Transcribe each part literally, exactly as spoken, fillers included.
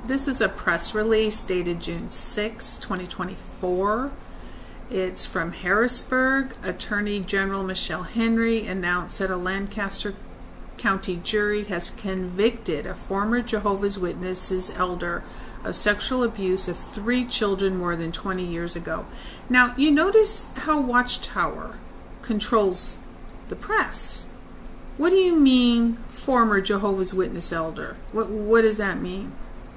this is a press release dated June sixth, twenty twenty-four. It's from Harrisburg. Attorney General Michelle Henry announced that a Lancaster County jury has convicted a former Jehovah's Witnesses elder of sexual abuse of three children more than twenty years ago. Now, you notice how Watchtower controls the press. What do you mean, former Jehovah's Witness elder? What, what does that mean?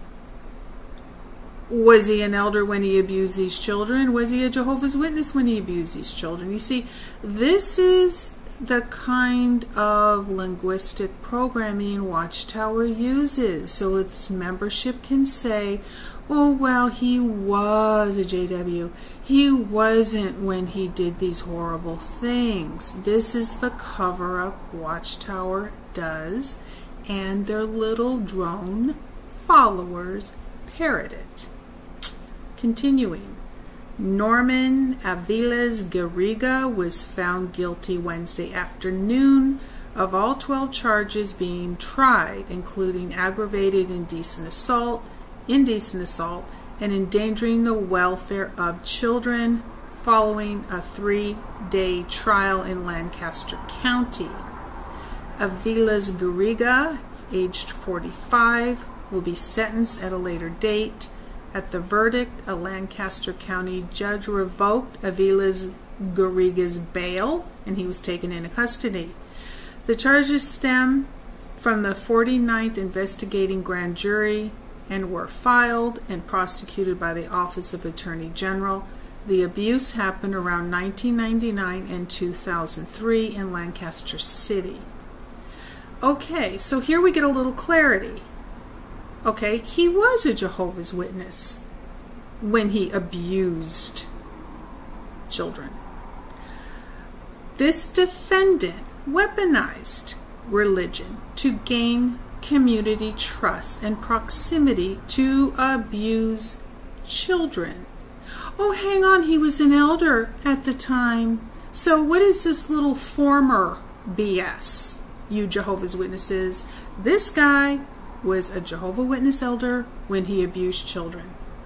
Was he an elder when he abused these children? Was he a Jehovah's Witness when he abused these children? You see, this is the kind of linguistic programming Watchtower uses. So its membership can say, oh, well, he was a J W. He wasn't when he did these horrible things. This is the cover-up Watchtower does, and their little drone followers parrot it. Continuing, Norman Aviles Garriga was found guilty Wednesday afternoon of all twelve charges being tried, including aggravated indecent assault, indecent assault, and endangering the welfare of children following a three-day trial in Lancaster County. Aviles Garriga, aged forty-five, will be sentenced at a later date. At the verdict, a Lancaster County judge revoked Aviles Garriga's bail, and he was taken into custody. The charges stem from the forty-ninth investigating grand jury and were filed and prosecuted by the Office of Attorney General. The abuse happened around nineteen ninety-nine and two thousand three in Lancaster City. Okay, so here we get a little clarity. Okay, he was a Jehovah's Witness when he abused children. This defendant weaponized religion to gain community trust and proximity to abuse children. Oh, hang on, he was an elder at the time. So what is this little former B S, you Jehovah's Witnesses? This guy was a Jehovah's Witness elder when he abused children.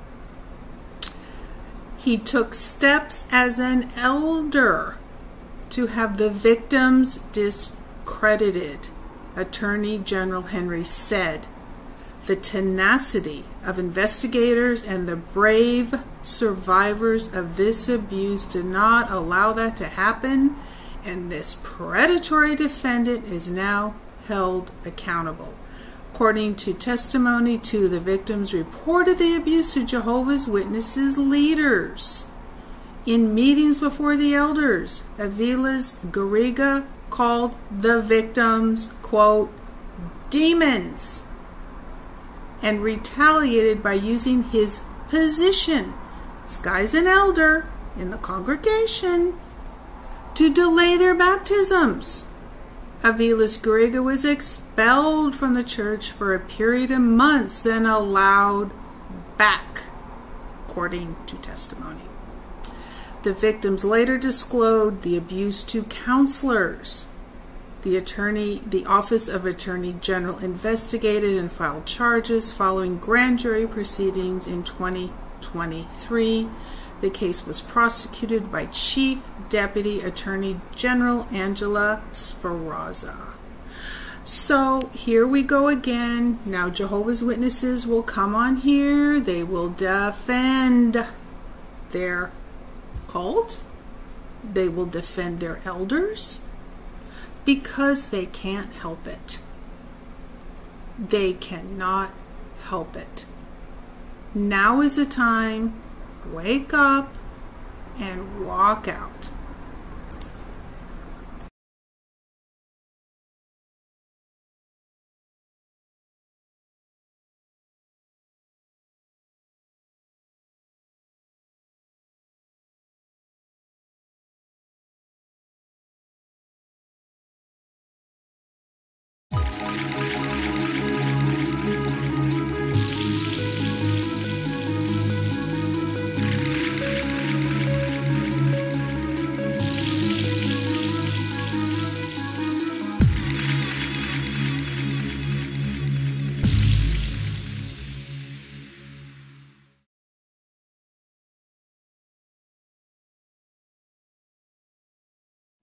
He took steps as an elder to have the victims discredited. Attorney General Henry said, the tenacity of investigators and the brave survivors of this abuse did not allow that to happen, and this predatory defendant is now held accountable. According to testimony, two of the victims reported the abuse to Jehovah's Witnesses leaders. In meetings before the elders, Aviles Garriga called the victims, quote, demons, and retaliated by using his position, this guy's an elder in the congregation, to delay their baptisms. Aviles Garriga was expelled from the church for a period of months, then allowed back, according to testimony. The victims later disclosed the abuse to counselors. The attorney, the Office of Attorney General investigated and filed charges following grand jury proceedings in twenty twenty-three. The case was prosecuted by Chief Deputy Attorney General Angela Speranza. So here we go again. Now Jehovah's Witnesses will come on here. They will defend their cult. They will defend their elders because they can't help it. They cannot help it. Now is the time. Wake up and walk out.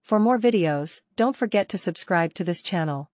For more videos, don't forget to subscribe to this channel.